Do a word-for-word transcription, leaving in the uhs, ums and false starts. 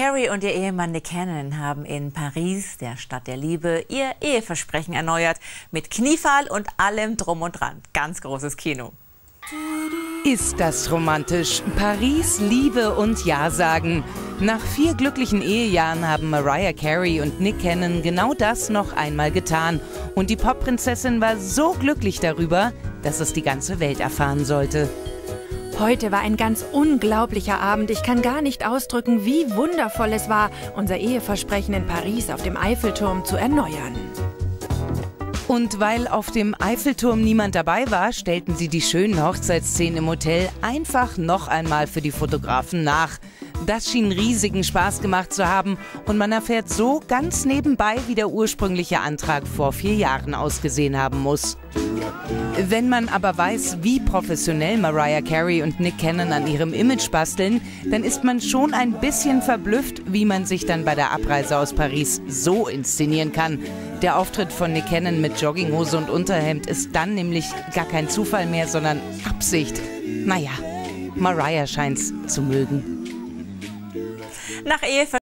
Carey und ihr Ehemann Nick Cannon haben in Paris, der Stadt der Liebe, ihr Eheversprechen erneuert. Mit Kniefall und allem drum und dran. Ganz großes Kino. Ist das romantisch? Paris, Liebe und Ja sagen. Nach vier glücklichen Ehejahren haben Mariah Carey und Nick Cannon genau das noch einmal getan. Und die Popprinzessin war so glücklich darüber, dass es die ganze Welt erfahren sollte. Heute war ein ganz unglaublicher Abend. Ich kann gar nicht ausdrücken, wie wundervoll es war, unser Eheversprechen in Paris auf dem Eiffelturm zu erneuern. Und weil auf dem Eiffelturm niemand dabei war, stellten sie die schönen Hochzeitsszenen im Hotel einfach noch einmal für die Fotografen nach. Das schien riesigen Spaß gemacht zu haben und man erfährt so ganz nebenbei, wie der ursprüngliche Antrag vor vier Jahren ausgesehen haben muss. Wenn man aber weiß, wie professionell Mariah Carey und Nick Cannon an ihrem Image basteln, dann ist man schon ein bisschen verblüfft, wie man sich dann bei der Abreise aus Paris so inszenieren kann. Der Auftritt von Nick Cannon mit Jogginghose und Unterhemd ist dann nämlich gar kein Zufall mehr, sondern Absicht. Naja, Mariah scheint's zu mögen. Nach Eheversprechen